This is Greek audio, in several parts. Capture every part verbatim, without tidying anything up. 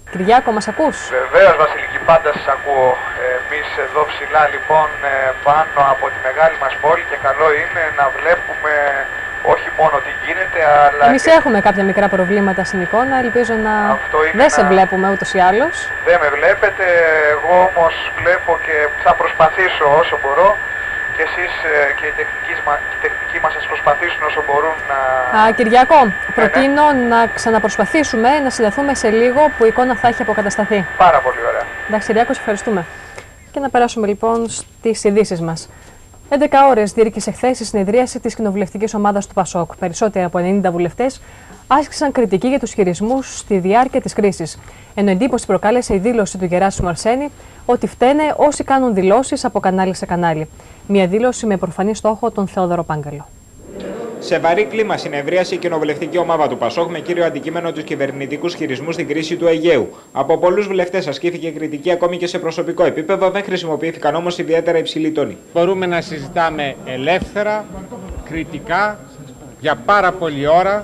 Κυριάκο, μας ακούς? Βεβαίως, Βασιλική, πάντα σας ακούω. Εμείς εδώ ψηλά λοιπόν πάνω από τη μεγάλη μας πόλη και καλό είναι να βλέπουμε όχι μόνο τι γίνεται, αλλά... Εμείς και... έχουμε κάποια μικρά προβλήματα στην εικόνα, ελπίζω να δεν να... σε βλέπουμε ούτως ή άλλως. Δεν με βλέπετε, εγώ όμως βλέπω και θα προσπαθήσω όσο μπορώ και εσείς και οι τεχνικοί, οι τεχνικοί μας σας προσπαθήσουν όσο μπορούν να... Α, Κυριάκο, προτείνω ναι, ναι. να ξαναπροσπαθήσουμε να συνδεθούμε σε λίγο που η εικόνα θα έχει αποκατασταθεί. Πάρα πολύ ωραία. Εντάξει, Κυριάκο, σε ευχαριστούμε. Και να περάσουμε λοιπόν στις ειδήσεις μας. έντεκα ώρες διήρκησε χθες η συνεδρίαση της κοινοβουλευτικής ομάδας του ΠΑΣΟΚ. Περισσότεροι από ενενήντα βουλευτές άσκησαν κριτική για τους χειρισμούς στη διάρκεια της κρίσης. Ενώ εντύπωση προκάλεσε η δήλωση του Γεράσιμου Αρσένη ότι φταίνε όσοι κάνουν δηλώσεις από κανάλι σε κανάλι. Μια δήλωση με προφανή στόχο τον Θεόδωρο Πάγκαλο. Σε βαρύ κλίμα συνεδρίασε η κοινοβουλευτική ομάδα του ΠΑΣΟΚ με κύριο αντικείμενο τους κυβερνητικούς χειρισμούς στην κρίση του Αιγαίου. Από πολλούς βουλευτές ασκήθηκε κριτική ακόμη και σε προσωπικό επίπεδο, δεν χρησιμοποιήθηκαν όμως ιδιαίτερα υψηλοί τόνοι. Μπορούμε να συζητάμε ελεύθερα, κριτικά, για πάρα πολλή ώρα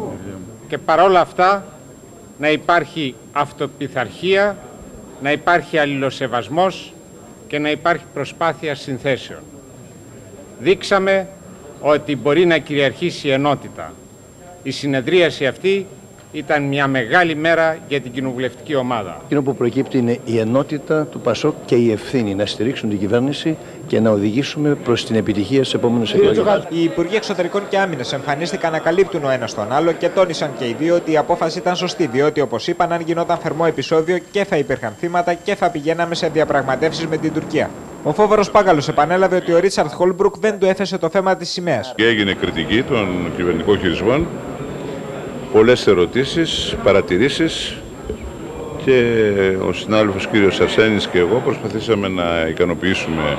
και παρόλα αυτά να υπάρχει αυτοπιθαρχία, να υπάρχει αλληλοσεβασμός και να υπάρχει προσπάθεια συνθέσεων. Δείξαμε ότι μπορεί να κυριαρχήσει η ενότητα. Η συνεδρίαση αυτή ήταν μια μεγάλη μέρα για την κοινοβουλευτική ομάδα. Εκείνο που προκύπτει είναι η ενότητα του ΠΑΣΟΚ και η ευθύνη να στηρίξουν την κυβέρνηση και να οδηγήσουμε προς την επιτυχία στις επόμενες εκλογές. Οι Υπουργοί Εξωτερικών και Άμυνας εμφανίστηκαν να καλύπτουν ο ένας τον άλλο και τόνισαν και οι δύο ότι η απόφαση ήταν σωστή, διότι όπως είπαν, αν γινόταν θερμό επεισόδιο και θα υπήρχαν θύματα και θα πηγαίναμε σε διαπραγματεύσεις με την Τουρκία. Ο Φόβερος Πάγκαλος επανέλαβε ότι ο Ρίτσαρντ Χόλμπρουκ δεν του έθεσε το θέμα της σημαίας. Έγινε κριτική των κυβερνητικών χειρισμών, πολλές ερωτήσεις, παρατηρήσεις και ο συνάδελφος κύριος Αρσένης και εγώ προσπαθήσαμε να ικανοποιήσουμε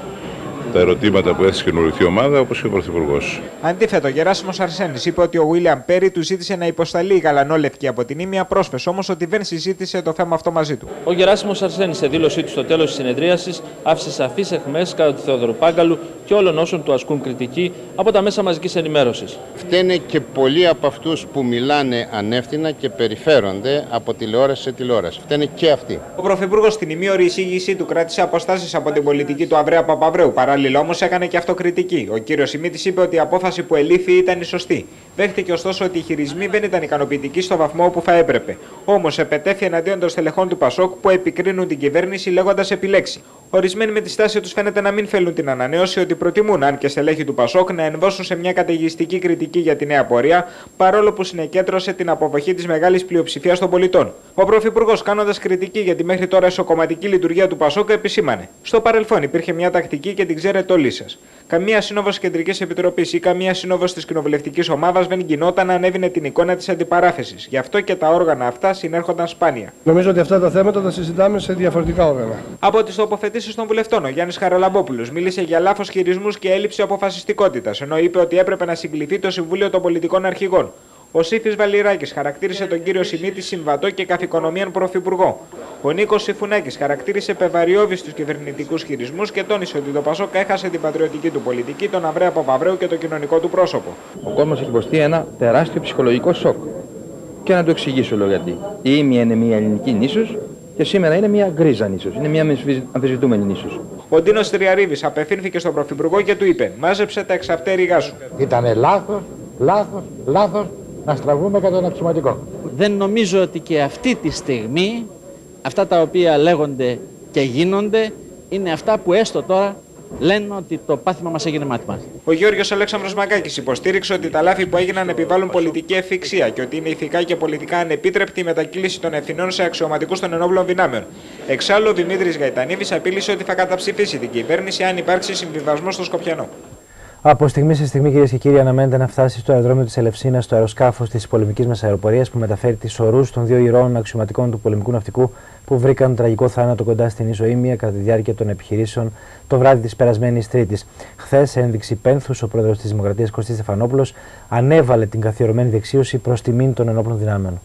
τα ερωτήματα που έθεσε η κοινοβουλευτική ομάδα, όπως και ο Πρωθυπουργός. Αντίθετα, ο Γεράσιμος Αρσένης είπε ότι ο Βίλιαμ Πέρι του ζήτησε να υποσταλεί η γαλανόλευκη από την Ήμια, πρόσφες όμως ότι δεν συζήτησε το θέμα αυτό μαζί του. Ο Γεράσιμος Αρσένης, σε δήλωσή του στο τέλος της συνεδρίασης, άφησε σαφείς αιχμές κατά του Θεόδωρου Πάγκαλου και όλων όσων του ασκούν κριτική από τα μέσα μαζικής ενημέρωσης. Φταίνε και πολλοί από αυτούς που μιλάνε ανεύθυνα και περιφέρονται από τηλεόραση σε τηλεόραση. Φταίνε και αυτοί. Ο Πρωθυπουργός στην ημίωρη εισήγησή του κράτησε αποστάσεις από την πολιτική του Αβραία Παπαβρέου. Παράλληλα όμως έκανε και αυτοκριτική. Ο κύριος Σιμίτης είπε ότι η απόφαση που ελήφθη ήταν η σωστή. Δέχτηκε ωστόσο ότι οι χειρισμοί δεν ήταν ικανοποιητικοί στο βαθμό που θα έπρεπε. Όμως επετέθη εναντίον των στελεχών του ΠΑΣΟΚ που επικρίνουν την κυβέρνηση λέγοντας επιλέξει. Ορισμένοι με τη στάση τους φαίνεται να μην θέλουν την ανανέωση, ότι προτιμούν, αν και στελέχοι του ΠΑΣΟΚ, να ενδώσουν σε μια καταιγιστική κριτική για τη νέα πορεία, παρόλο που συνεκέντρωσε την αποδοχή της μεγάλης πλειοψηφίας των πολιτών. Ο Πρωθυπουργός, κάνοντας κριτική για τη μέχρι τώρα εσωκομματική λειτουργία του ΠΑΣΟΚ, επισήμανε: στο παρελθόν υπήρχε μια τακτική και την ξέρετε όλοι σας. Καμία σύνοδος Κεντρικής Επιτροπής ή καμία σύνοδος της κοινοβουλευτικής ομάδας δεν γινόταν να ανέβαινε την εικόνα της αντιπαράθεσης. Γι' αυτό και τα όργανα αυτά συνέρχονταν σπάνια. Νομίζω ότι αυτά τα θέματα τα συζητάμε σε διαφορετικά όργανα. Από τις τοποθετήσεις των βουλευτών, ο Γιάννης Χαραλαμπόπουλος μίλησε για λάθος χειρισμούς και έλλειψη αποφασιστικότητας, ενώ είπε ότι έπρεπε να συγκληθεί το Συμβούλιο των Πολιτικών Αρχηγών. Ο Σύφης Βαλιράκης χαρακτήρισε τον κύριο Σιμίτη συμβατό και καθηκονομίαν πρωθυπουργό. Ο Νίκος Συφουνάκης χαρακτήρισε πεβαριώδη στους κυβερνητικούς χειρισμούς και τόνισε ότι το ΠΑΣΟΚ έχασε την πατριωτική του πολιτική, τον Αβραία Παπαβρέου και το κοινωνικό του πρόσωπο. Ο κόσμος έχει υποστεί ένα τεράστιο ψυχολογικό σοκ. Και να το εξηγήσω λέω γιατί. Η Ήμια είναι μια ελληνική νήσος και σήμερα είναι μια γκρίζα νήσος. Είναι μια αμφισβητούμενη νήσος. Ο Ντίνος Τριαρίδης απευθύνθηκε στον Πρωθυπουργό και του είπε: μάζεψε τα εξαυτέριγά σου. Ήτανε λάθος, λάθος, λάθος να στραβούμε κατά τον αξιωματικό. Δεν νομίζω ότι και αυτή τη στιγμή αυτά τα οποία λέγονται και γίνονται είναι αυτά που έστω τώρα λένε ότι το πάθημα μας έγινε μάθημα. Ο Γιώργος Αλέξανδρος Μαγκάκης υποστήριξε ότι τα λάθη που έγιναν επιβάλλουν πολιτική ευθυξία και ότι είναι ηθικά και πολιτικά ανεπίτρεπτη η μετακύληση των ευθυνών σε αξιωματικούς των ενόπλων δυνάμεων. Εξάλλου, ο Δημήτρης Γαϊτανίδης απείλησε ότι θα καταψηφίσει την κυβέρνηση αν υπάρξει συμβιβασμός στο Σκοπιανό. Από στιγμή σε στιγμή, κυρίες και κύριοι, αναμένεται να φτάσει στο αεροδρόμιο της Ελευσίνας το αεροσκάφος της πολεμικής μας αεροπορίας που μεταφέρει τις ορούς των δύο ηρώων αξιωματικών του πολεμικού ναυτικού που βρήκαν τραγικό θάνατο κοντά στην ίσο Ήμια κατά τη διάρκεια των επιχειρήσεων το βράδυ της περασμένης Τρίτης. Χθες, σε ένδειξη πένθους, ο πρόεδρος της Δημοκρατίας Κωστής Στεφανόπουλος ανέβαλε την καθιερωμένη δεξίωση προς τιμήν των ενόπλων δυνάμεων.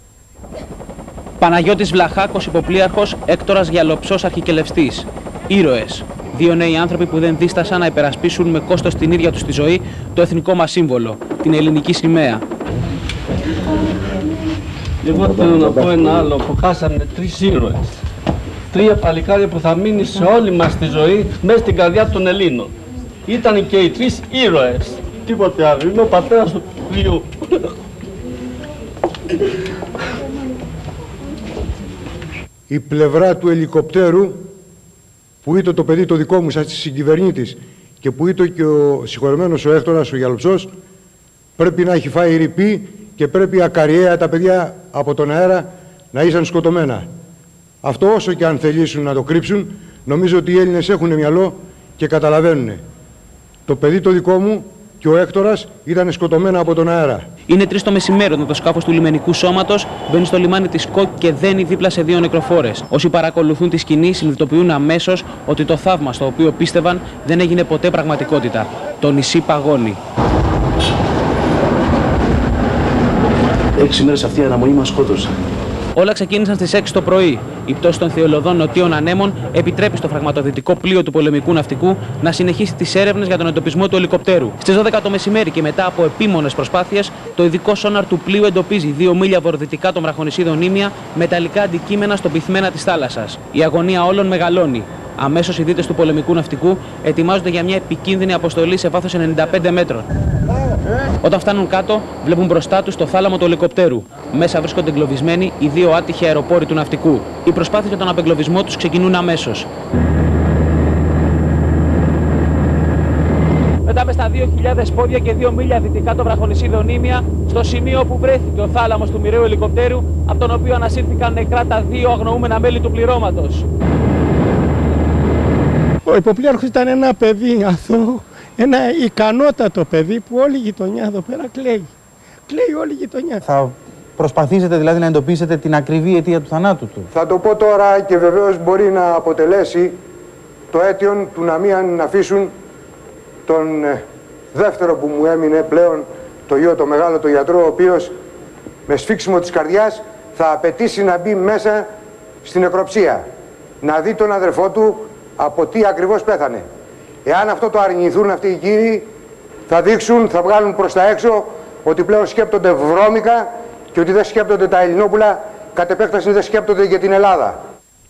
Παναγιώτης Βλαχάκος, υποπλοίαρχος, Έκτορας Γιαλοψός, αρχικελευστής. Ήρωες. Δύο νέοι άνθρωποι που δεν δίστασαν να υπερασπίσουν με κόστος την ίδια τους τη ζωή το εθνικό μας σύμβολο, την ελληνική σημαία. Εγώ θέλω να πω ένα άλλο που χάσαμε τρεις ήρωες. Τρία παλικάρια που θα μείνει σε όλη μας τη ζωή μέσα στην καρδιά των Ελλήνων. Ήταν και οι τρεις ήρωες. Τίποτε άλλο. Είναι ο πατέρας του πλοίου. Η πλευρά του ελικοπτέρου που ήταν το παιδί το δικό μου σαν συγκυβερνήτης και που ήταν και ο συγχωρεμένος ο Έκτορας, ο Γιαλοψός, πρέπει να έχει φάει ρηπή και πρέπει ακαριέα τα παιδιά από τον αέρα να ήσαν σκοτωμένα. Αυτό όσο και αν θελήσουν να το κρύψουν, νομίζω ότι οι Έλληνες έχουν μυαλό και καταλαβαίνουν. Το παιδί το δικό μου και ο Έκτορας ήταν σκοτωμένα από τον αέρα. Είναι τρεις το μεσημέρι όταν το σκάφος του λιμενικού σώματος μπαίνει στο λιμάνι της Κόκ και δένει δίπλα σε δύο νεκροφόρες. Όσοι παρακολουθούν τη σκηνή συνειδητοποιούν αμέσως ότι το θαύμα στο οποίο πίστευαν δεν έγινε ποτέ πραγματικότητα. Το νησί παγώνει. Έξι μέρες αυτή η αναμονή μας σκότωσε. Όλα ξεκίνησαν στις έξι το πρωί. Η πτώση των θειολογών νοτίων ανέμων επιτρέπει στο φραγματοδυτικό πλοίο του πολεμικού ναυτικού να συνεχίσει τις έρευνες για τον εντοπισμό του ελικοπτέρου. Στις δώδεκα το μεσημέρι και μετά από επίμονες προσπάθειες, το ειδικό σόναρ του πλοίου εντοπίζει δύο μίλια βορειοδυτικά των βραχονησίδων Νήμια μεταλλικά αντικείμενα στον πυθμένα της θάλασσας. Η αγωνία όλων μεγαλώνει. Αμέσως οι δίτες του πολεμικού ναυτικού ετοιμάζονται για μια επικίνδυνη αποστολή σε βάθος ενενήντα πέντε μέτρων. Όταν φτάνουν κάτω, βλέπουν μπροστά τους το θάλαμο του ελικοπτέρου. Μέσα βρίσκονται εγκλωβισμένοι οι δύο άτυχοι αεροπόροι του ναυτικού. Οι προσπάθειες για τον απεγκλωβισμό τους ξεκινούν αμέσως. Πετάμε στα δύο χιλιάδες πόδια και δύο μίλια δυτικά των βραχονησίδων Νήμια, στο σημείο που βρέθηκε ο θάλαμος του μοιραίου ελικοπτέρου, από τον οποίο ανασύρθηκαν νεκρά τα δύο αγνοούμενα μέλη του πληρώματος. Ο υποπλήρχος ήταν ένα παιδί αθώο, ένα ικανότατο παιδί που όλη η γειτονιά εδώ πέρα κλαίει. Κλαίει όλη η γειτονιά. Θα προσπαθήσετε δηλαδή να εντοπίσετε την ακριβή αιτία του θανάτου του? Θα το πω τώρα και βεβαίως μπορεί να αποτελέσει το αίτιον του να μην αφήσουν τον δεύτερο που μου έμεινε πλέον, το γιο το μεγάλο, το γιατρό, ο οποίος με σφίξιμο της καρδιάς θα απαιτήσει να μπει μέσα στην νεκροψία, να δει τον αδερφό του από τι ακριβώς πέθανε. Εάν αυτό το αρνηθούν αυτοί οι κύριοι, θα δείξουν, θα βγάλουν προς τα έξω ότι πλέον σκέπτονται βρώμικα και ότι δεν σκέπτονται τα Ελληνόπουλα, κατ' επέκταση δεν σκέπτονται για την Ελλάδα.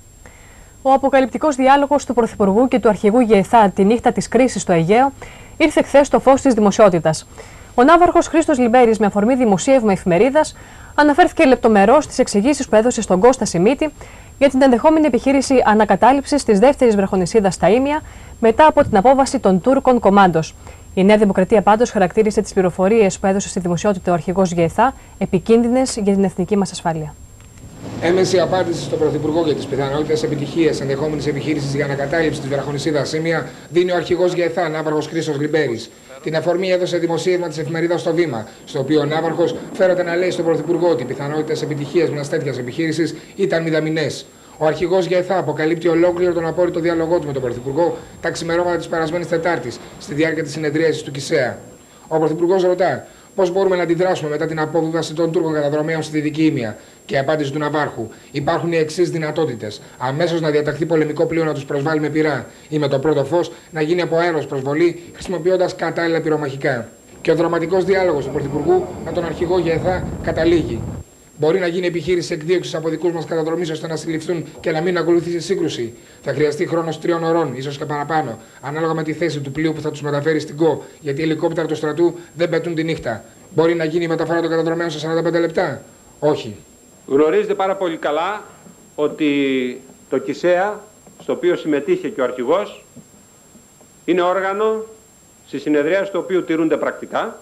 Ο αποκαλυπτικός διάλογος του Πρωθυπουργού και του Αρχηγού ΓΕΘΑ τη νύχτα της κρίσης στο Αιγαίο ήρθε χθες στο φως της δημοσιότητας. Ο ναύαρχος Χρήστος Λιμπέρης, με αφορμή δημοσίευμα εφημερίδας, αναφέρθηκε λεπτομερώς στις εξηγήσεις που έδωσε στον Κώστα Σιμίτη για την ενδεχόμενη επιχείρηση ανακατάληψης της δεύτερης βραχονησίδας στα Ήμια μετά από την απόβαση των Τούρκων κομάντος. Η Νέα Δημοκρατία πάντως χαρακτήρισε τις πληροφορίες που έδωσε στη δημοσιότητα ο αρχηγός ΓΕΘΑ επικίνδυνες για την εθνική μας ασφάλεια. Έμεση απάντηση στον Πρωθυπουργό για τις πιθανότητες επιτυχίας ενδεχόμενης επιχείρησης για ανακατάληψη της βραχονησίδας Ήμια δίνει ο αρχηγός ΓΕΘΑ, ναύαρχος Χρήστος Λιμπέρης. Την αφορμή έδωσε δημοσίευμα της εφημερίδας στο Βήμα, στο οποίο ο ναύαρχος φέρεται να λέει στον Πρωθυπουργό ότι οι πιθανότητες επιτυχίας μιας τέτοιας επιχείρησης ήταν μηδαμινές. Ο αρχηγός ΓΕΘΑ αποκαλύπτει ολόκληρο τον απόρριτο διάλογό του με τον Πρωθυπουργό τα ξημερώματα της περασμένης Τετάρτης, στη διάρκεια της συνεδρίασης του ΚΙΣΕΑ. Ο Πρωθυπουργός ρωτά πώς μπορούμε να αντιδράσουμε μετά την απόβαση των Τούρκων καταδρομέων στη Δυτική Ήμια. Και η απάντηση του ναυάρχου: υπάρχουν οι εξής δυνατότητες. Αμέσως να διαταχθεί πολεμικό πλοίο να τους προσβάλλει με πυρά ή με το πρώτο φως να γίνει από αέρος προσβολή χρησιμοποιώντας κατάλληλα πυρομαχικά. Και ο δραματικός διάλογος του Πρωθυπουργού με τον αρχηγό ΓΕΘΑ καταλήγει. Μπορεί να γίνει επιχείρηση εκδίωξης από δικούς μας καταδρομής ώστε να συλληφθούν και να μην ακολουθήσει σύγκρουση. Θα χρειαστεί χρόνος τριών ωρών, ίσως και παραπάνω, ανάλογα με τη θέση του πλοίου που θα τους μεταφέρει στην ΚΟ, γιατί οι ελικόπτερα του στρατού δεν πετούν τη νύχτα. Μπορεί να γίνει η μεταφορά των καταδρομέων σε σαράντα πέντε λεπτά. Όχι. Γνωρίζετε πάρα πολύ καλά ότι το ΚΙΣΕΑ, στο οποίο συμμετείχε και ο αρχηγός, είναι όργανο στις συνεδριάσεις του οποίου τηρούνται πρακτικά.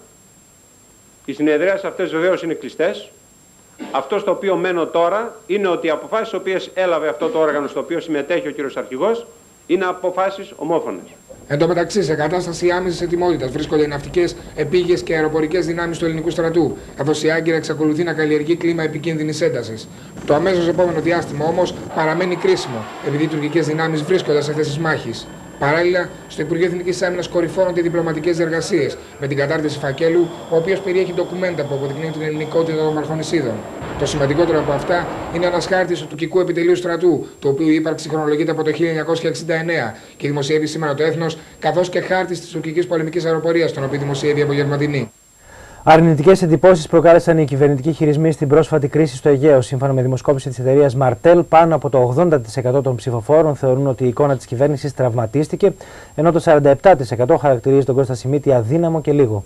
Οι συνεδριάσεις αυτές βεβαίως είναι κλειστές. Αυτό στο οποίο μένω τώρα είναι ότι οι αποφάσεις τις οποίες έλαβε αυτό το όργανο στο οποίο συμμετέχει ο κύριος Αρχηγός είναι αποφάσεις ομόφωνες. Εν τω μεταξύ, σε κατάσταση άμεσης ετοιμότητας βρίσκονται οι ναυτικές, επίγειες και αεροπορικές δυνάμεις του ελληνικού στρατού, καθώς η Άγκυρα εξακολουθεί να καλλιεργεί κλίμα επικίνδυνης έντασης. Το αμέσως επόμενο διάστημα όμως παραμένει κρίσιμο, επειδή οι τουρκικές δυνάμεις βρίσκονται σε θέσεις μάχης. Παράλληλα, στο Υπουργείο Εθνικής Άμυνας κορυφώνονται οι διπλωματικές διεργασίες με την κατάρτιση φακέλου, ο οποίος περιέχει ντοκουμέντα που αποδεικνύουν την ελληνικότητα των βραχονησίδων. Το σημαντικότερο από αυτά είναι ένας χάρτης του τουρκικού επιτελείου στρατού, το οποίο η ύπαρξη χρονολογείται από το χίλια εννιακόσια εξήντα εννέα και δημοσιεύει σήμερα το Έθνος, καθώς και χάρτης της τουρκικής πολεμικής αεροπορίας, τον οποίο δημοσιεύει η Απογευματινή. Αρνητικές εντυπώσεις προκάλεσαν οι κυβερνητικοί χειρισμοί στην πρόσφατη κρίση στο Αιγαίο. Σύμφωνα με δημοσκόπηση της εταιρείας Martel, πάνω από το ογδόντα τοις εκατό των ψηφοφόρων θεωρούν ότι η εικόνα της κυβέρνησης τραυματίστηκε, ενώ το σαράντα επτά τοις εκατό χαρακτηρίζει τον Κώστα Σιμίτη αδύναμο και λίγο.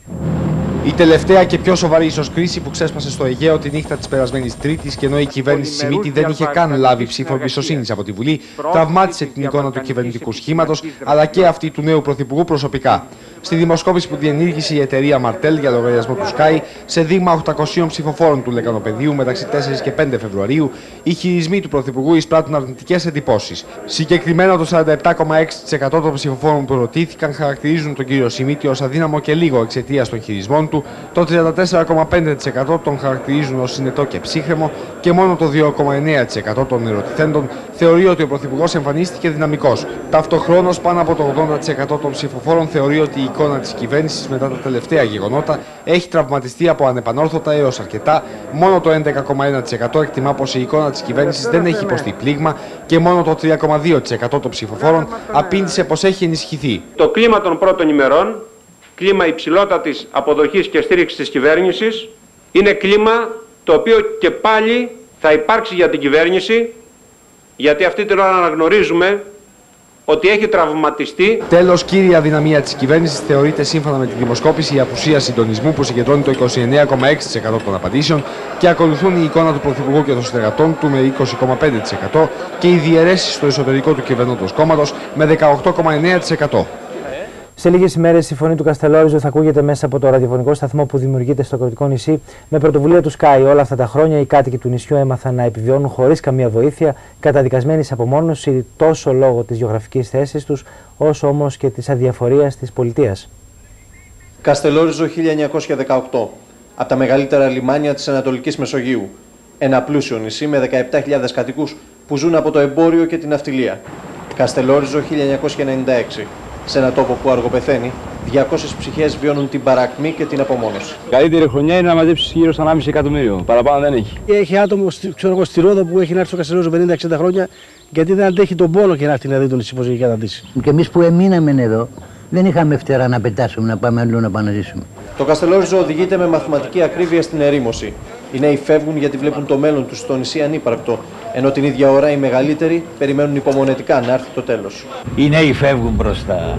Η τελευταία και πιο σοβαρή ίσως κρίση που ξέσπασε στο Αιγαίο τη νύχτα της περασμένης Τρίτης, και ενώ η κυβέρνηση Σιμίτη δεν είχε καν λάβει ψήφο εμπιστοσύνης από τη Βουλή, τραυμάτισε την εικόνα του κυβερνητικού σχήματος αλλά και αυτή του νέου πρωθυπουργού προσωπικά. Στη δημοσκόπηση που διενήργησε η εταιρεία Martel για λογαριασμό του Sky, σε δείγμα οκτακοσίων ψηφοφόρων του Λεκανοπεδίου μεταξύ τέσσερις και πέντε Φεβρουαρίου, οι χειρισμοί του πρωθυπουργού εισπράττουν αρνητικές εντυπώσεις. Συγκεκριμένα, το σαράντα επτά κόμμα έξι τοις εκατό των ψηφοφόρων που ρωτήθηκαν χαρακτηρίζουν τον κύριο Σιμίτη ως αδύναμο και λίγο εξαιτίας των χειρισμών του, το τριάντα τέσσερα κόμμα πέντε τοις εκατό τον χαρακτηρίζουν ως συνετό και ψύχρεμο και μόνο το δύο κόμμα εννέα τοις εκατό των ερωτηθέντων θεωρεί ότι ο πρωθυπουργός εμφανίστηκε δυναμικός. Ταυτοχρόνως, πάνω από το ογδόντα τοις εκατό των ψηφοφόρων θεωρεί ότι η εικόνα της κυβέρνησης μετά τα τελευταία γεγονότα έχει τραυματιστεί από ανεπανόρθωτα έως αρκετά, μόνο το έντεκα κόμμα ένα τοις εκατό εκτιμά πως η εικόνα της κυβέρνησης δεν έχει υποστεί πλήγμα και μόνο το τρία κόμμα δύο τοις εκατό των ψηφοφόρων απήντησε πως έχει ενισχυθεί. Το κλίμα των πρώτων ημερών, κλίμα υψηλότατης αποδοχής και στήριξης της κυβέρνησης, είναι κλίμα το οποίο και πάλι θα υπάρξει για την κυβέρνηση, γιατί αυτή την ώρα αναγνωρίζουμε ότι έχει τραυματιστεί. Τέλος, κύρια αδυναμία της κυβέρνησης θεωρείται σύμφωνα με τη δημοσκόπηση η απουσία συντονισμού που συγκεντρώνει το είκοσι εννέα κόμμα έξι τοις εκατό των απαντήσεων και ακολουθούν η εικόνα του Πρωθυπουργού και των συνεργατών του με είκοσι κόμμα πέντε τοις εκατό και οι διαιρέσεις στο εσωτερικό του κυβερνώντος κόμματος με δεκαοκτώ κόμμα εννέα τοις εκατό. Σε λίγες ημέρες η φωνή του Καστελόριζο θα ακούγεται μέσα από το ραδιοφωνικό σταθμό που δημιουργείται στο κορδικό νησί με πρωτοβουλία του Sky. Όλα αυτά τα χρόνια οι κάτοικοι του νησιού έμαθαν να επιβιώνουν χωρίς καμία βοήθεια, καταδικασμένοι σε απομόνωση τόσο λόγω της γεωγραφικής θέσης τους, όσο όμως και της αδιαφορίας της πολιτείας. Καστελόριζο χίλια εννιακόσια δεκαοκτώ, από τα μεγαλύτερα λιμάνια της Ανατολικής Μεσογείου. Ένα πλούσιο νησί με δεκαεπτά χιλιάδες κατοικούς που ζουν από το εμπόριο και την ναυτιλία. Καστελόριζο χίλια εννιακόσια ενενήντα έξι. Σε ένα τόπο που αργοπεθαίνει, διακόσιες ψυχές βιώνουν την παρακμή και την απομόνωση. Καλύτερη χρονιά είναι να μαζέψει γύρω στα ενάμιση εκατομμύριο. Παραπάνω δεν έχει. Έχει άτομο ξέρω εγώ, στη Ρόδο που έχει να έρθει στο Καστελόριζο πενήντα εξήντα χρόνια, γιατί δεν αντέχει τον πόνο και να έρθει να δει τον νησί πώς έχει καταντήσει. Και εμείς που εμείναμε εδώ, δεν είχαμε φτερά να πετάσουμε, να πάμε αλλού να πάμε να ζήσουμε. Το Καστελόριζο οδηγείται με μαθηματική ακρίβεια στην ερήμωση. Οι νέοι φεύγουν γιατί βλέπουν το μέλλον τους στο νησί ανύπαρκτο, ενώ την ίδια ώρα οι μεγαλύτεροι περιμένουν υπομονετικά να έρθει το τέλος. Οι νέοι φεύγουν προς τα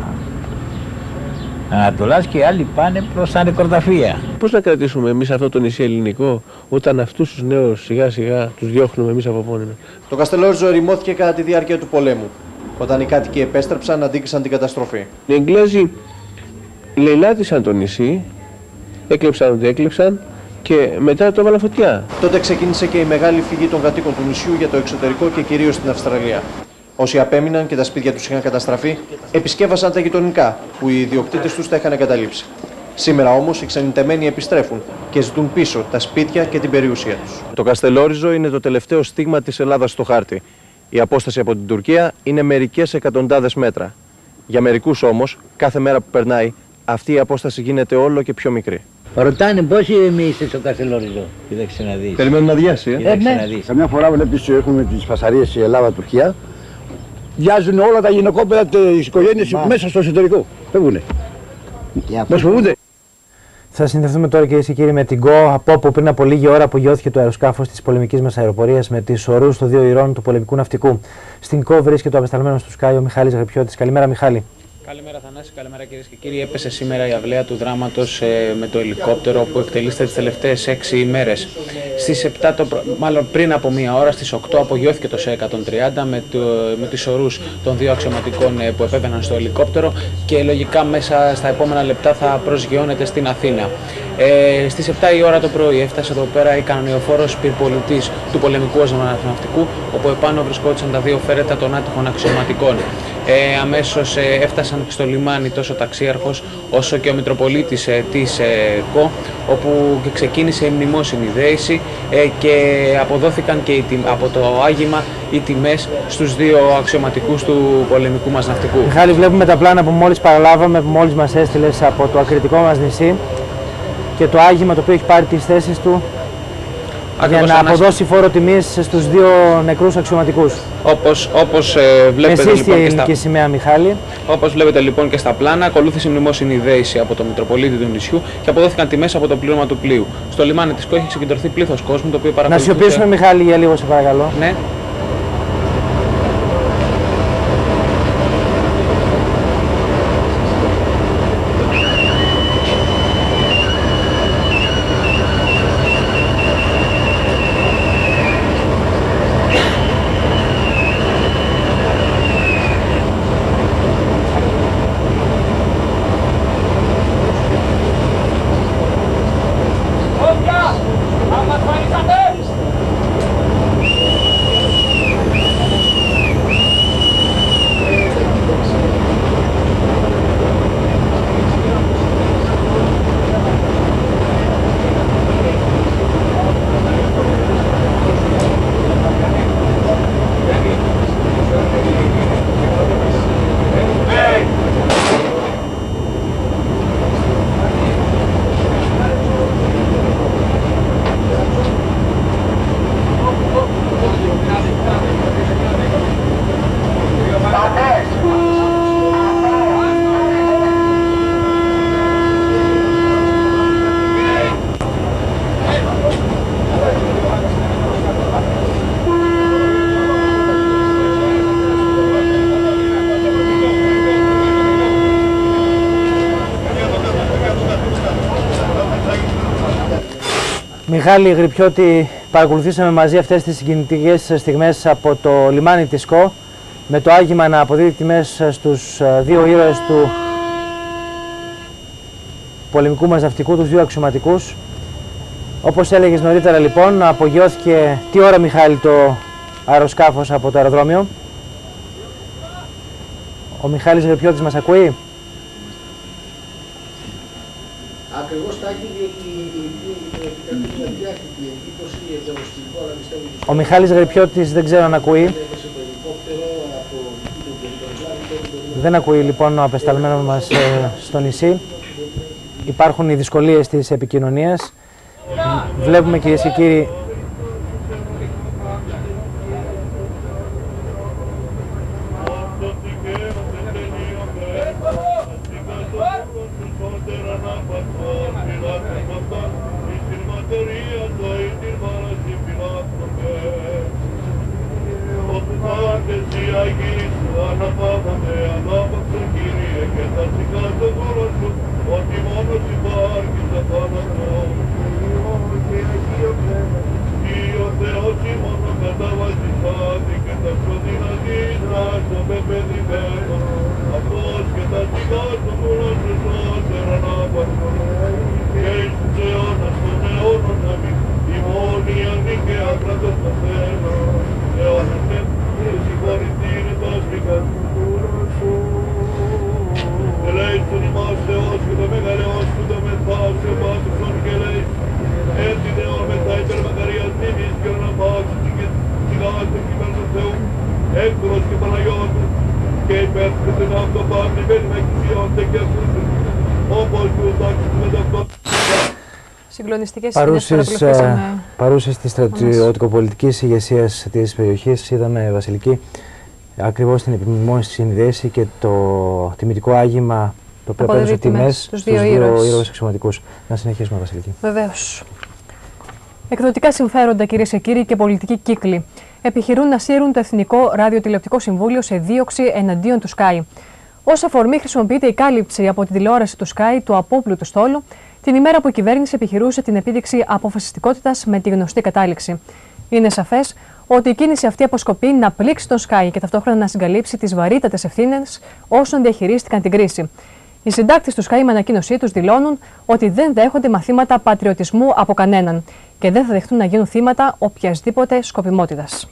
Ανατολάς και οι άλλοι πάνε προς τα νεκροταφεία. Πώς να κρατήσουμε εμείς αυτό το νησί ελληνικό, όταν αυτούς τους νέους σιγά σιγά τους διώχνουμε εμείς από μόνοι μας. Το Καστελόριζο ερημώθηκε κατά τη διάρκεια του πολέμου. Όταν οι κάτοικοι επέστρεψαν, αντίκρισαν την καταστροφή. Οι Εγγλέζοι λαιλάτισαν το νησί, έκλεψαν ό,τι έκλεψαν και μετά το έβαλαν φωτιά. Τότε ξεκίνησε και η μεγάλη φυγή των κατοίκων του νησιού για το εξωτερικό και κυρίως στην Αυστραλία. Όσοι απέμειναν και τα σπίτια τους είχαν καταστραφεί, επισκέβασαν τα γειτονικά που οι ιδιοκτήτες τους τα είχαν εγκαταλείψει. Σήμερα όμως οι ξενιτεμένοι επιστρέφουν και ζητούν πίσω τα σπίτια και την περιουσία τους. Το Καστελόριζο είναι το τελευταίο στίγμα της Ελλάδας στο χάρτη. Η απόσταση από την Τουρκία είναι μερικές εκατοντάδες μέτρα. Για μερικούς όμως, κάθε μέρα που περνάει, αυτή η απόσταση γίνεται όλο και πιο μικρή. Ρωτάνε πόσοι εμείς είστε στο Καστελόριζο. Κοίταξε να δεις. Περιμένουν να διάσει. Ε, ε ναι. Καμιά φορά βλέπεις έχουμε τις φασαρίες η Ελλάδα-Τουρκία. Διάζουν όλα τα γυναικόπαιδα της οικογένειας μέσα στο εσωτερικό. Φεύγουνε. Μας φοβούνται. Θα συνδεθούμε τώρα, κυρίες και κύριοι, με την ΚΟ, από όπου πριν από λίγη ώρα απογειώθηκε το αεροσκάφος της πολεμικής μας αεροπορίας με τις ορούς των δύο ηρών του πολεμικού ναυτικού. Στην ΚΟ βρίσκεται ο απεσταλμένος του Sky, ο Μιχάλης Γρεπιώτης. Καλημέρα, Μιχάλη. Καλημέρα Θανάση, καλημέρα κυρίες και κύριοι. Έπεσε σήμερα η αυλαία του δράματος ε, με το ελικόπτερο που εκτελείστε τις τελευταίες έξι ημέρες. Στις επτά, το, μάλλον πριν από μία ώρα, στις οκτώ απογειώθηκε το ΣΕ εκατόν τριάντα με, το, με τις ορούς των δύο αξιωματικών ε, που επέβαιναν στο ελικόπτερο και λογικά μέσα στα επόμενα λεπτά θα προσγειώνεται στην Αθήνα. Ε, στις επτά η ώρα το πρωί έφτασε εδώ πέρα η κανονιοφόρος πυρπολιτής του πολεμικού ναυτικού, όπου επάνω βρισκόντουσαν τα δύο φέρετα των άτυχων αξιωματικών. Ε, αμέσως ε, έφτασαν στο λιμάνι τόσο ο ταξίαρχος όσο και ο Μητροπολίτης ε, της ε, ΚΟ, όπου ξεκίνησε η μνημόσυνη δέηση ε, και αποδόθηκαν και οι, από το άγημα οι τιμές στους δύο αξιωματικούς του πολεμικού μας ναυτικού. Μιχάλη, βλέπουμε τα πλάνα που μόλις παραλάβαμε, που μόλις μας έστειλες από το ακριτικό μας νησί και το άγημα το οποίο έχει πάρει τις θέσεις του Για να αποδώσει φόρο τιμής στους δύο νεκρούς αξιωματικούς. Όπως, όπως ε, βλέπετε με λοιπόν και στα... σημαία Μιχάλη. Όπως βλέπετε λοιπόν και στα πλάνα, ακολούθησε μνημόσυνη δέηση από το Μητροπολίτη του νησιού και αποδόθηκαν τιμές από το πλήρωμα του πλοίου. Στο λιμάνι της Κο έχει συγκεντρωθεί πλήθος κόσμου, το οποίο παρακολουθούσε... Να σιωπήσουμε Μιχάλη για λίγο, σε παρακαλώ. Ναι. Μιχάλη Γρυπιώτη, παρακολουθήσαμε μαζί αυτές τις συγκινητικές στιγμές από το λιμάνι της Κο, με το άγημα να αποδίδει τιμές στους δύο ήρωες του πολεμικού μας ναυτικού, τους δύο αξιωματικούς. Όπως έλεγες νωρίτερα λοιπόν, απογειώθηκε τι ώρα, Μιχάλη, το αεροσκάφος από το αεροδρόμιο? Ο Μιχάλης Γρυπιώτης μας ακούει? Ακριβώς τα έχει μια διάχυτη εντύπωση εδωροστικό, αλλά πιστεύω... Ο Μιχάλης Γρυπιώτης δεν ξέρω αν ακούει. Δεν ακούει λοιπόν ο απεσταλμένος μας ε, στο νησί. Υπάρχουν οι δυσκολίες της επικοινωνίας. Βλέπουμε, κυρίες και κύριοι, Παρούσες, παρούσες της στρατιωτικοπολιτικής ηγεσίας της περιοχής, είδαμε, Βασιλική, ακριβώς την επιμνημόνηση δέση και το τιμητικό άγημα το οποίο απέδωσε τιμές στους δύο ήρωες αξιωματικούς. Να συνεχίσουμε, Βασιλική. Βεβαίως. Εκδοτικά συμφέροντα, κυρίες και κύριοι, και πολιτικοί κύκλοι επιχειρούν να σύρουν το Εθνικό Ραδιοτηλεοπτικό Συμβούλιο σε δίωξη εναντίον του Sky. Ως αφορμή χρησιμοποιείται η κάλυψη από την τηλεόραση του Sky του απόπλου στόλου, την ημέρα που η κυβέρνηση επιχειρούσε την επίδειξη αποφασιστικότητας με τη γνωστή κατάληξη. Είναι σαφές ότι η κίνηση αυτή αποσκοπεί να πλήξει τον Sky και ταυτόχρονα να συγκαλύψει τις βαρύτατες ευθύνες όσων διαχειρίστηκαν την κρίση. Οι συντάκτες του Sky με ανακοίνωσή τους δηλώνουν ότι δεν δέχονται μαθήματα πατριωτισμού από κανέναν και δεν θα δεχτούν να γίνουν θύματα οποιασδήποτε σκοπιμότητας.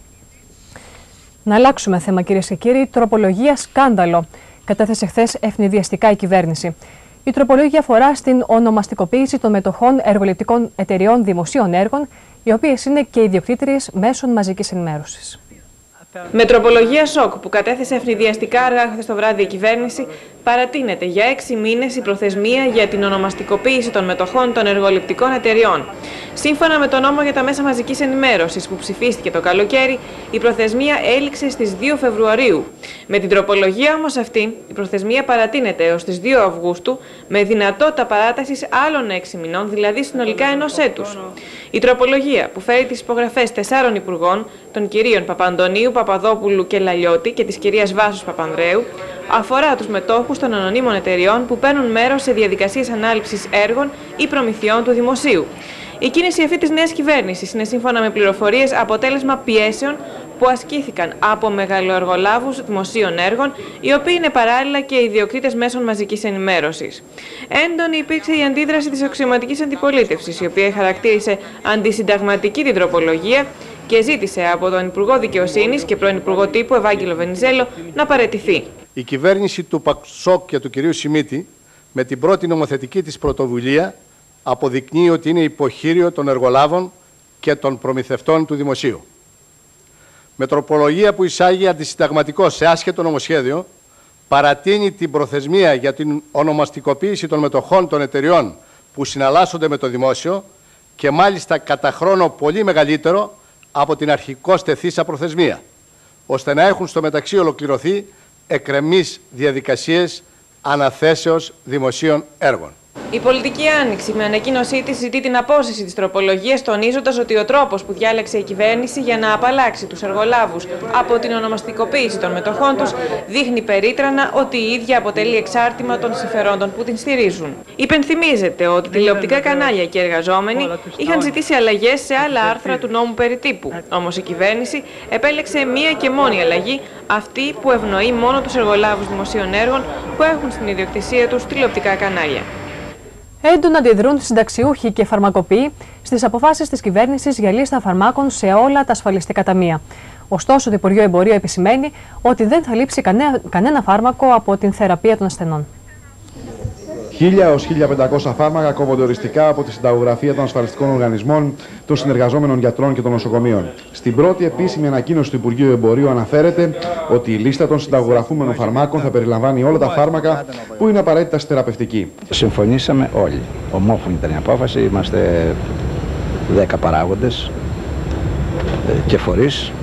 Να αλλάξουμε θέμα, κυρίες και κύριοι. Τροπολογία σκάνδαλο κατέθεσε χθες ευνηδιαστικά η κυβέρνηση. Η τροπολογία αφορά στην ονομαστικοποίηση των μετοχών εργοληπτικών εταιριών δημοσίων έργων, οι οποίες είναι και ιδιοκτήτριες μέσων μαζικής ενημέρωσης. Με τροπολογία σοκ που κατέθεσε ευνηδιαστικά αργά χθες το βράδυ η κυβέρνηση, παρατείνεται για έξι μήνες η προθεσμία για την ονομαστικοποίηση των μετοχών των εργοληπτικών εταιριών. Σύμφωνα με τον νόμο για τα μέσα μαζικής ενημέρωσης που ψηφίστηκε το καλοκαίρι, η προθεσμία έληξε στις δύο Φεβρουαρίου. Με την τροπολογία όμως αυτή, η προθεσμία παρατείνεται έως τις δύο Αυγούστου με δυνατότητα παράτασης άλλων έξι μηνών, δηλαδή συνολικά ενός έτους. Η τροπολογία, που φέρει τις υπογραφές τεσσάρων υπουργών, των κυρίων Παπαντονίου, Παπαδόπουλου και Λαλιώτη και της κυρίας Βάσους Παπανδρέου, αφορά τους μετόχους των ανωνύμων εταιριών που παίρνουν μέρος σε διαδικασίες ανάληψης έργων ή προμηθειών του δημοσίου. Η κίνηση αυτή της νέας κυβέρνησης είναι, σύμφωνα με πληροφορίες, αποτέλεσμα πιέσεων που ασκήθηκαν από μεγαλοεργολάβους δημοσίων έργων, οι οποίοι είναι παράλληλα και ιδιοκτήτες μέσων μαζικής ενημέρωσης. Έντονη υπήρξε η αντίδραση της αξιωματικής αντιπολίτευσης, η οποία χαρακτήρισε αντισυνταγματική την τροπολογία και ζήτησε από τον Υπουργό Δικαιοσύνης και πρώην Υπουργό Τύπου Ευάγγελο Βενιζέλο να παραιτηθεί. Η κυβέρνηση του Πασόκ και του κυρίου Σιμίτη, με την πρώτη νομοθετική της πρωτοβουλία, αποδεικνύει ότι είναι υποχείριο των εργολάβων και των προμηθευτών του δημοσίου. Με τροπολογία που εισάγει αντισυνταγματικό σε άσχετο νομοσχέδιο, παρατείνει την προθεσμία για την ονομαστικοποίηση των μετοχών των εταιριών που συναλλάσσονται με το δημόσιο και μάλιστα κατά χρόνο πολύ μεγαλύτερο από την αρχικώς τεθήσα προθεσμία, ώστε να έχουν στο μεταξύ ολοκληρωθεί εκκρεμείς διαδικασίες αναθέσεως δημοσίων έργων. Η Πολιτική Άνοιξη με ανακοίνωσή της ζητεί την απόσυρση της τροπολογίας, τονίζοντας ότι ο τρόπος που διάλεξε η κυβέρνηση για να απαλλάξει τους εργολάβους από την ονομαστικοποίηση των μετοχών τους δείχνει περίτρανα ότι η ίδια αποτελεί εξάρτημα των συμφερόντων που την στηρίζουν. Υπενθυμίζεται ότι τηλεοπτικά κανάλια και εργαζόμενοι είχαν ζητήσει αλλαγές σε άλλα άρθρα του νόμου περί τύπου. Όμως η κυβέρνηση επέλεξε μία και μόνη αλλαγή, αυτή που ευνοεί μόνο τους εργολάβους δημοσίων έργων που έχουν στην ιδιοκτησία τους τηλεοπτικά κανάλια. Έντονα αντιδρούν συνταξιούχοι και φαρμακοποιοί στις αποφάσεις της κυβέρνησης για λίστα φαρμάκων σε όλα τα ασφαλιστικά ταμεία. Ωστόσο, το Υπουργείο Εμπορίου επισημαίνει ότι δεν θα λείψει κανένα, κανένα φάρμακο από την θεραπεία των ασθενών. χίλια έως χίλια πεντακόσια φάρμακα κόβονται οριστικά από τη συνταγογραφία των ασφαλιστικών οργανισμών, των συνεργαζόμενων γιατρών και των νοσοκομείων. Στην πρώτη επίσημη ανακοίνωση του Υπουργείου Εμπορίου αναφέρεται ότι η λίστα των συνταγογραφούμενων φαρμάκων θα περιλαμβάνει όλα τα φάρμακα που είναι απαραίτητα στη θεραπευτική. Συμφωνήσαμε όλοι. Ομόφωνη ήταν η απόφαση. Είμαστε δέκα παράγοντες και φορείς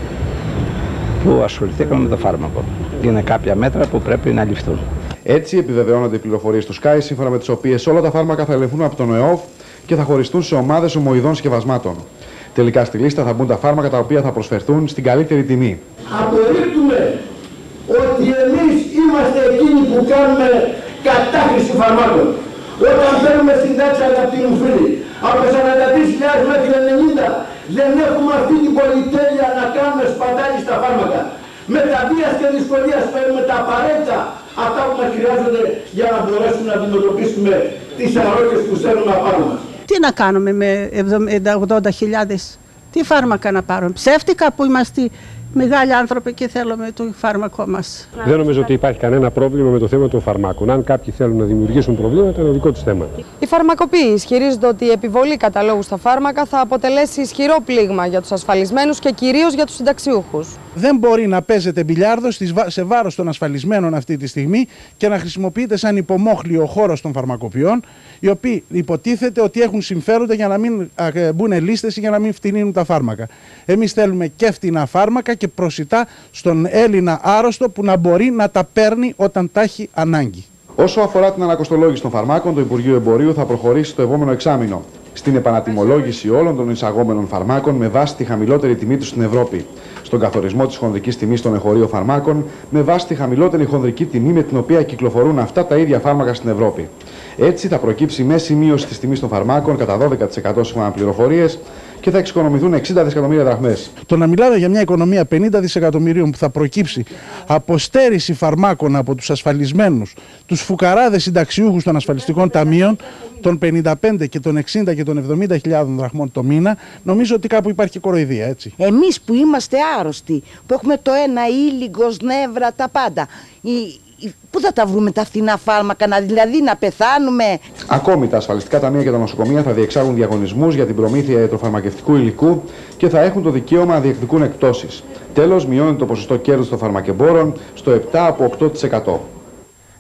που ασχοληθήκαμε με το φάρμακο. Είναι κάποια μέτρα που πρέπει να ληφθούν. Έτσι, επιβεβαιώνονται οι πληροφορίες του Sky, σύμφωνα με τις οποίες όλα τα φάρμακα θα ελεγχθούν από τον ΕΟΦ και θα χωριστούν σε ομάδες ομοειδών σκευασμάτων. Τελικά στη λίστα θα μπουν τα φάρμακα τα οποία θα προσφερθούν στην καλύτερη τιμή. Απορρίπτουμε ότι εμείς είμαστε εκείνοι που κάνουμε κατάχρηση φαρμάκων. Όταν παίρνουμε στην τάξη, αγαπητοί μου φίλοι, από σαράντα τρεις χιλιάδες μέχρι ενενήντα, δεν έχουμε αυτή την πολυτέλεια να κάνουμε σπατάλη στα φάρμακα. Με τα βίας και δυσκολίας παίρνουμε τα απαραίτητα, αυτά που μας χρειάζονται για να μπορέσουμε να αντιμετωπίσουμε τις αρρώστιες που στέλνουμε απάνω μας. Τι να κάνουμε με εβδομήντα ογδόντα χιλιάδες, τι φάρμακα να πάρουμε. Ψεύτικα που είμαστε μεγάλοι άνθρωποι και θέλουμε το φάρμακό μας. Δεν νομίζω ότι υπάρχει κανένα πρόβλημα με το θέμα των φαρμάκων. Αν κάποιοι θέλουν να δημιουργήσουν προβλήματα, είναι δικό τους θέμα. Οι φαρμακοποιοί ισχυρίζονται ότι η επιβολή καταλόγου στα φάρμακα θα αποτελέσει ισχυρό πλήγμα για τους ασφαλισμένους και κυρίως για τους συνταξιούχους. Δεν μπορεί να παίζεται μπιλιάρδο σε βάρος των ασφαλισμένων αυτή τη στιγμή και να χρησιμοποιείται σαν υπομόχλιο χώρος των φαρμακοποιών, οι οποίοι υποτίθεται ότι έχουν συμφέροντα για να μην μπουν λίστες ή για να μην φτηνίνουν τα φάρμακα. Εμείς θέλουμε και φτηνά φάρμακα και προσιτά στον Έλληνα άρρωστο που να μπορεί να τα παίρνει όταν τα έχει ανάγκη. Όσο αφορά την ανακοστολόγηση των φαρμάκων, το Υπουργείο Εμπορίου θα προχωρήσει το επόμενο εξάμηνο στην επανατιμολόγηση όλων των εισαγόμενων φαρμάκων με βάση τη χαμηλότερη τιμή του στην Ευρώπη, στον καθορισμό της χονδρικής τιμής των εγχωρίων φαρμάκων με βάση τη χαμηλότερη χονδρική τιμή με την οποία κυκλοφορούν αυτά τα ίδια φάρμακα στην Ευρώπη. Έτσι θα προκύψει μέση μείωση της τιμής των φαρμάκων κατά δώδεκα τοις εκατό σύμφωνα με πληροφορίες και θα εξοικονομηθούν εξήντα δισεκατομμύρια δραχμές. Το να μιλάμε για μια οικονομία πενήντα δισεκατομμυρίων που θα προκύψει από στέρηση φαρμάκων από τους ασφαλισμένους, τους φουκαράδες συνταξιούχους των ασφαλιστικών ταμείων, των πενήντα πέντε και των εξήντα και των εβδομήντα χιλιάδων δραχμών το μήνα, νομίζω ότι κάπου υπάρχει κοροϊδία, έτσι. Εμείς που είμαστε άρρωστοι, που έχουμε το ένα ήλιγκος, νεύρα, τα πάντα, η, η, πού θα τα βρούμε τα φθηνά φάρμακα, να, δηλαδή να πεθάνουμε. Ακόμη τα ασφαλιστικά ταμεία και τα νοσοκομεία θα διεξάγουν διαγωνισμούς για την προμήθεια ιατροφαρμακευτικού υλικού και θα έχουν το δικαίωμα να διεκδικούν εκπτώσεις. Τέλος, μειώνεται το ποσοστό κέρδους των φαρμακεμπόρων στο επτά από οκτώ τοις εκατό.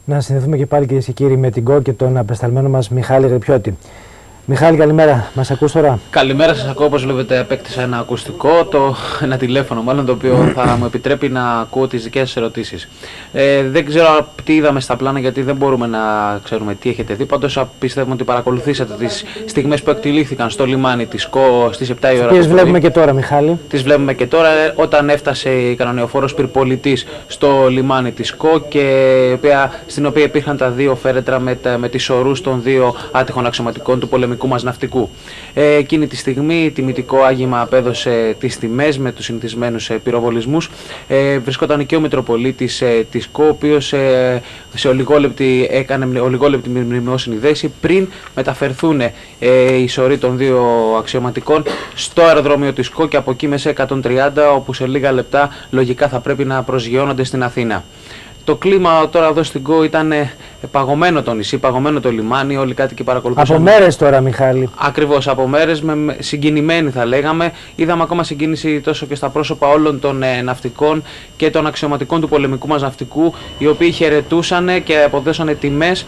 Να συνδεθούμε και πάλι, κυρίες και κύριοι, με την ΚΟ και τον απεσταλμένο μας Μιχάλη Γρυπιώτη. Μιχάλη, καλημέρα. Μας ακούς τώρα? Καλημέρα σας, ακούω. Όπως βλέπετε, απέκτησα ένα ακουστικό, το, ένα τηλέφωνο μάλλον, το οποίο θα μου επιτρέπει να ακούω τις δικές σας ερωτήσεις. Ε, δεν ξέρω τι είδαμε στα πλάνα, γιατί δεν μπορούμε να ξέρουμε τι έχετε δει. Πάντως πιστεύουμε ότι παρακολουθήσατε τις στιγμές που εκτελήθηκαν στο λιμάνι της ΚΟ στις επτά η ώρα. Τις βλέπουμε και τώρα, Μιχάλη. Τις βλέπουμε και τώρα, όταν έφτασε η κανονιοφόρος πυρπολιτής στο λιμάνι της ΚΟ, και στην οποία υπήρχαν τα δύο φέρετρα με, τα, με τις ορούς των δύο άτυχων αξιωματικών του πολεμικού μας ναυτικού. Ε, εκείνη τη στιγμή τιμητικό άγημα απέδωσε τις τιμές με τους συνηθισμένους ε, πυροβολισμούς. Ε, βρισκόταν και ο Μητροπολίτης ε, της ΚΟ, ο οποίος ε, σε ολιγόλεπτη έκανε ολιγόλεπτη μνημειώσιμη δέση πριν μεταφερθούν ε, οι σωροί των δύο αξιωματικών στο αεροδρόμιο της ΚΟ, και από εκεί μέσα εκατόν τριάντα, όπου σε λίγα λεπτά λογικά θα πρέπει να προσγειώνονται στην Αθήνα. Το κλίμα τώρα εδώ στην ΚΟ ήταν παγωμένο το νησί, παγωμένο το λιμάνι, όλοι οι κάτοικοι παρακολουθούσαν. Από μέρες τώρα, Μιχάλη. Ακριβώς, από μέρες, με συγκινημένοι θα λέγαμε. Είδαμε ακόμα συγκίνηση τόσο και στα πρόσωπα όλων των ε, ναυτικών και των αξιωματικών του πολεμικού μας ναυτικού, οι οποίοι χαιρετούσαν και αποδώσανε τιμές.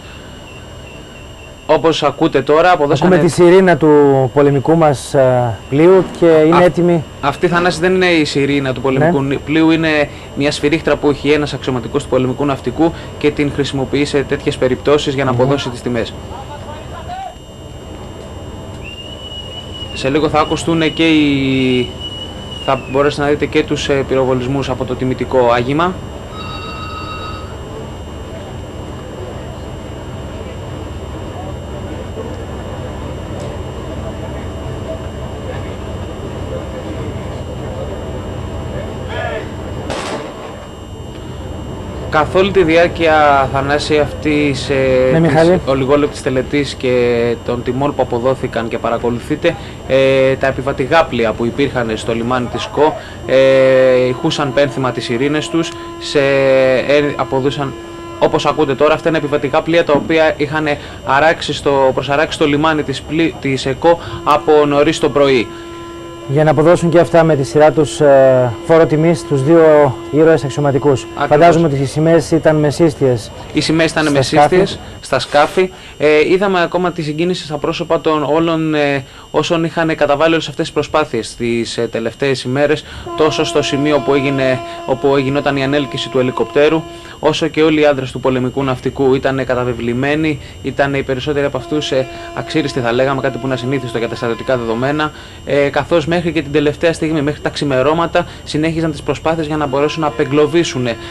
Όπως ακούτε τώρα, αποδώσανε... Ακούμε τη σιρήνα του πολεμικού μας uh, πλοίου και είναι Α, έτοιμη. Αυτή, Θανάση, δεν είναι η σιρήνα του πολεμικού ναι. πλοίου, είναι μια σφυρίχτρα που έχει ένας αξιωματικός του πολεμικού ναυτικού και την χρησιμοποιεί σε τέτοιες περιπτώσεις για να αποδώσει mm. τις τιμές. Σε λίγο θα ακουστούν και οι... θα μπορέσετε να δείτε και τους ε, πυροβολισμούς από το τιμητικό άγημα. Καθ' όλη τη διάρκεια, Θανάση, αυτής ε, ναι, της ολιγόλεπτης τελετής και των τιμών που αποδόθηκαν και παρακολουθείτε, ε, τα επιβατηγά πλοία που υπήρχαν στο λιμάνι της ΚΟ ε, ηχούσαν πένθυμα τις ειρήνες τους, σε, ε, αποδούσαν, όπως ακούτε τώρα, αυτά είναι επιβατικά πλοία τα οποία είχαν αράξει στο, προσαράξει στο λιμάνι της, πλή, της ΚΟ από νωρίς το πρωί. Για να αποδώσουν και αυτά με τη σειρά τους ε, φόρο τιμής στους δύο ήρωες αξιωματικούς. Φαντάζομαι ότι οι σημαίες ήταν μεσίστιες. Οι σημαίες ήταν μεσίστιες στα σκάφη. Ε, είδαμε ακόμα τη συγκίνηση στα πρόσωπα των όλων ε, όσων είχαν καταβάλει όλες αυτές τις προσπάθειες τις ε, τελευταίες ημέρες, τόσο στο σημείο που έγινε, όπου γινόταν η ανέλκυση του ελικοπτέρου, όσο και όλοι οι άντρες του πολεμικού ναυτικού ήταν καταβεβλημένοι, ήταν οι περισσότεροι από αυτούς ε, αξίριστοι, θα λέγαμε, κάτι που είναι ασυνήθιστο για τα στρατιωτικά δεδομένα, ε, καθώς μέχρι και την τελευταία στιγμή, μέχρι τα ξημερώματα, συνέχιζαν τις προσπάθειες για να μπορέσουν να απεγκλωβίσουν ε,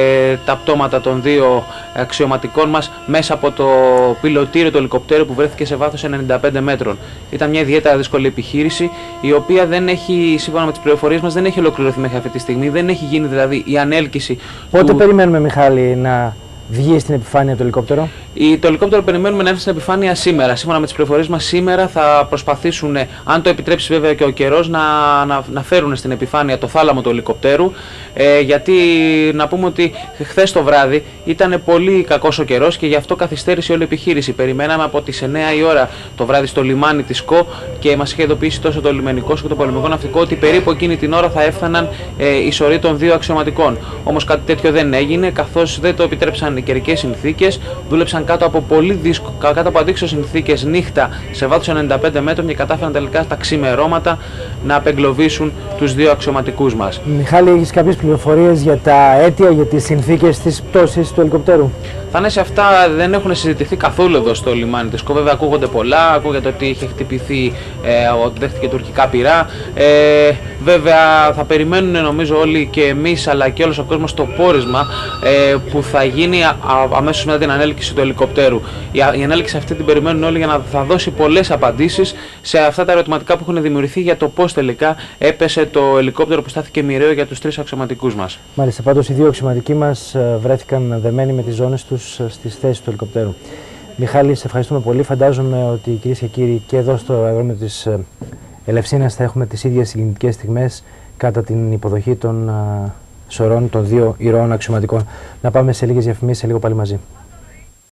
τα πτώματα των δύο αξιωματικών μας μέσα από το πιλωτήριο του ελικοπτέρου που βρέθηκε σε βάθος ενενήντα πέντε μέτρων. Ήταν μια ιδιαίτερα δύσκολη επιχείρηση, η οποία δεν έχει, σύμφωνα με τις πληροφορίες μας, δεν έχει ολοκληρωθεί μέχρι αυτή τη στιγμή. Δεν έχει γίνει δηλαδή η ανέλκυση. Πότε του... περιμένουμε, Μιχάλη, να βγει στην επιφάνεια το ελικόπτερο? Η, το ελικόπτερο περιμένουμε να έρθει στην επιφάνεια σήμερα. Σύμφωνα με τις πληροφορίες μας, σήμερα θα προσπαθήσουν, αν το επιτρέψει βέβαια και ο καιρός, να, να, να φέρουν στην επιφάνεια το θάλαμο του ελικοπτέρου. Ε, γιατί να πούμε ότι χθες το βράδυ ήταν πολύ κακός ο καιρός και γι' αυτό καθυστέρησε όλη η επιχείρηση. Περιμέναμε από τις εννιά η ώρα το βράδυ στο λιμάνι της ΚΟ και μας είχε ειδοποιήσει τόσο το λιμενικό όσο και το πολεμικό ναυτικό ότι περίπου εκείνη την ώρα θα έφταναν ε, οι σωροί των δύο αξιωματικών. Όμως κάτι τέτοιο δεν έγινε, καθώς δεν το επιτρέψαν οι καιρικές συνθήκες. Δούλεψαν κάτω από πολύ δύσκολο, κάτω από αντίξωες συνθήκες νύχτα σε βάθος ενενήντα πέντε μέτρων και κατάφεραν τελικά στα ξημερώματα να απεγκλωβίσουν τους δύο αξιωματικούς μας. Μιχάλη, έχεις κάποιες πληροφορίες για τα αίτια, για τις συνθήκες της πτώσης του ελικοπτέρου? Θανάση, αυτά δεν έχουν συζητηθεί καθόλου εδώ στο λιμάνι της ΚΟ. Βέβαια, ακούγονται πολλά. Ακούγεται ότι είχε χτυπηθεί, ε, ότι δέχτηκε τουρκικά πυρά. Ε, βέβαια, θα περιμένουν νομίζω όλοι και εμείς αλλά και όλος ο κόσμος το πόρισμα ε, που θα γίνει α, αμέσως μετά την ανέλκυση του ελικοπτέρου. Η, η ανέλκυση αυτή την περιμένουν όλοι για να θα δώσει πολλές απαντήσεις σε αυτά τα ερωτηματικά που έχουν δημιουργηθεί για το πώς τελικά έπεσε το ελικόπτερο που στάθηκε μοιραίο για τους τρεις αξιωματικούς μας. Μάλιστα, πάντως οι δύο αξιωματικοί μας βρέθηκαν δεμένοι με τις ζώνες τους στις θέσεις του ελικοπτέρου. Μιχάλη, σε ευχαριστούμε πολύ. Φαντάζομαι ότι, κυρίες και κύριοι, και εδώ στο αεροδρόμιο της Ελευσίνας θα έχουμε τις ίδιες συγκινητικές στιγμές κατά την υποδοχή των σωρών των δύο ηρώων αξιωματικών. Να πάμε σε λίγες διαφημίσεις, σε λίγο πάλι μαζί.